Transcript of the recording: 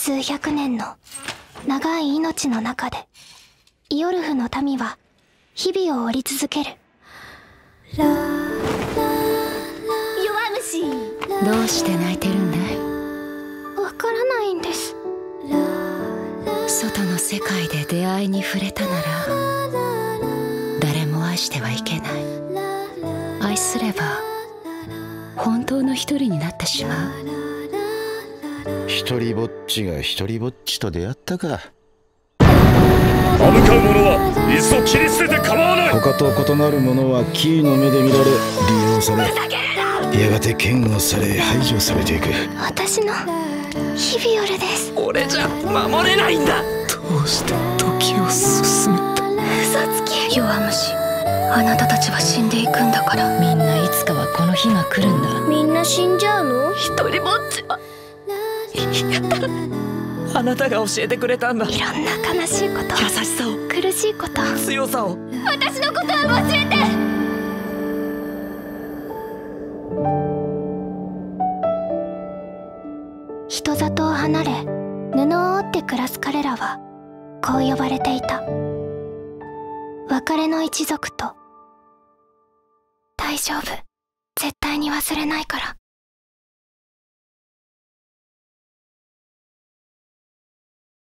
数百年の長い命の中でイオルフの民は日々を織り続ける。 弱虫、 どうして泣いてるんだい？ わからないんです。 外の世界で出会いに触れたなら誰も愛してはいけない。愛すれば本当の一人になってしまう。 一人ぼっちが一人ぼっちと出会ったか。 歯向かう者はいっそ切り捨てて構わない。 他と異なる者はキーの目で見られ利用され、やがて嫌悪され排除されていく。 私のヒビオルです。 俺じゃ守れないんだ。 どうして時を進めた？ 嘘つき。 弱虫、あなたたちは死んでいくんだから。みんないつかはこの日が来るんだ。 みんな死んじゃうの？ 一人ぼっちは嫌だ。あなたが教えてくれたんだ。 いろんな悲しいこと、 優しさを、 苦しいこと、 強さを。 私のことは忘れて。 人里を離れ布を織って暮らす彼らはこう呼ばれていた。別れの一族と。大丈夫、絶対に忘れないから。